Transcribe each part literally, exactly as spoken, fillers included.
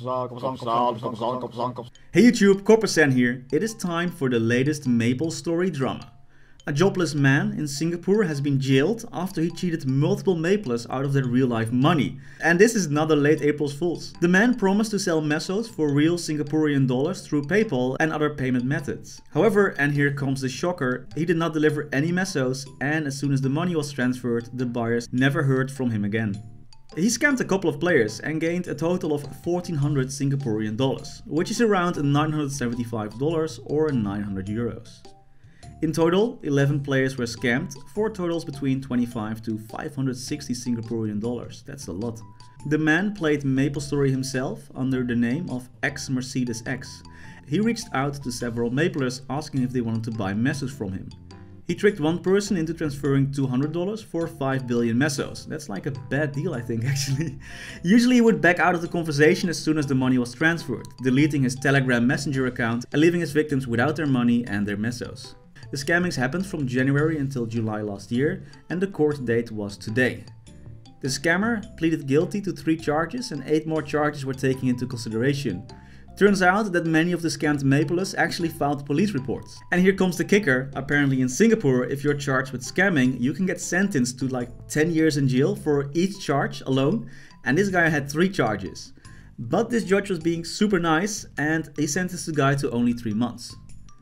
Hey YouTube, Corpersan here. It is time for the latest MapleStory drama. A jobless man in Singapore has been jailed after he cheated multiple Maplers out of their real life money. And this is not a late April's Fools. The man promised to sell mesos for real Singaporean dollars through PayPal and other payment methods. However, and here comes the shocker, he did not deliver any mesos, and as soon as the money was transferred, the buyers never heard from him again. He scammed a couple of players and gained a total of fourteen hundred Singaporean dollars, which is around nine hundred seventy-five dollars or nine hundred euros. In total, eleven players were scammed for totals between twenty-five to five hundred sixty Singaporean dollars. That's a lot. The man played MapleStory himself under the name of X Mercedes X. He reached out to several Maplers asking if they wanted to buy mesos from him. He tricked one person into transferring two hundred dollars for five billion mesos. That's like a bad deal, I think, actually. Usually he would back out of the conversation as soon as the money was transferred, deleting his Telegram Messenger account and leaving his victims without their money and their mesos. The scammings happened from January until July last year, and the court date was today. The scammer pleaded guilty to three charges and eight more charges were taken into consideration. Turns out that many of the scammed Maplers actually filed police reports. And here comes the kicker. Apparently in Singapore, if you're charged with scamming, you can get sentenced to like ten years in jail for each charge alone. And this guy had three charges. But this judge was being super nice and he sentenced the guy to only three months.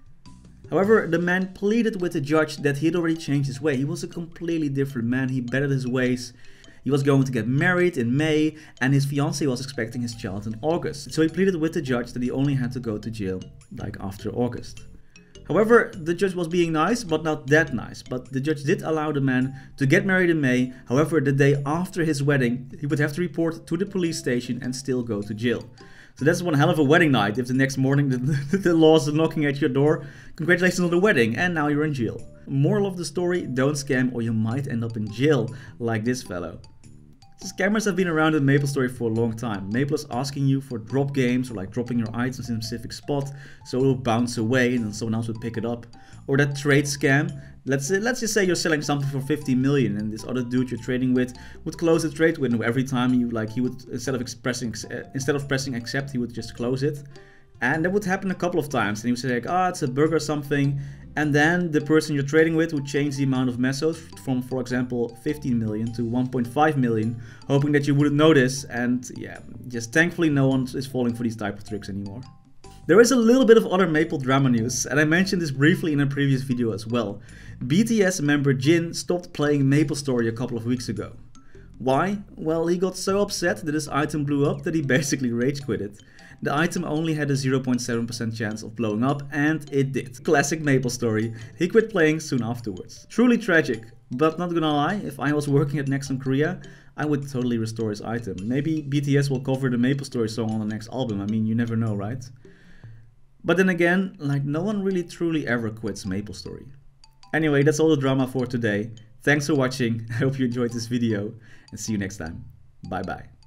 However, the man pleaded with the judge that he had already changed his way. He was a completely different man. He bettered his ways. He was going to get married in May and his fiancée was expecting his child in August. So he pleaded with the judge that he only had to go to jail like after August. However, the judge was being nice, but not that nice. But the judge did allow the man to get married in May. However, the day after his wedding, he would have to report to the police station and still go to jail. So that's one hell of a wedding night. If the next morning the, the laws are knocking at your door, congratulations on the wedding and now you're in jail. Moral of the story, don't scam or you might end up in jail like this fellow. Scammers have been around in MapleStory for a long time. Maplers asking you for drop games or like dropping your items in a specific spot so it will bounce away and then someone else would pick it up. Or that trade scam. Let's say, let's just say you're selling something for fifty million and this other dude you're trading with would close the trade window every time you like he would instead of expressing instead of pressing accept he would just close it. And that would happen a couple of times and he would say like, ah, oh, it's a bug or something. And then the person you're trading with would change the amount of mesos from, for example, fifteen million to one point five million, hoping that you wouldn't notice. And yeah, just thankfully no one is falling for these type of tricks anymore. There is a little bit of other Maple drama news, and I mentioned this briefly in a previous video as well. B T S member Jin stopped playing MapleStory a couple of weeks ago. Why? Well, he got so upset that his item blew up that he basically rage quitted. The item only had a zero point seven percent chance of blowing up, and it did. Classic MapleStory. He quit playing soon afterwards. Truly tragic, but not gonna lie, if I was working at Nexon Korea, I would totally restore his item. Maybe B T S will cover the MapleStory song on the next album, I mean, you never know, right? But then again, like no one really truly ever quits MapleStory. Anyway, that's all the drama for today. Thanks for watching, I hope you enjoyed this video, and see you next time. Bye bye.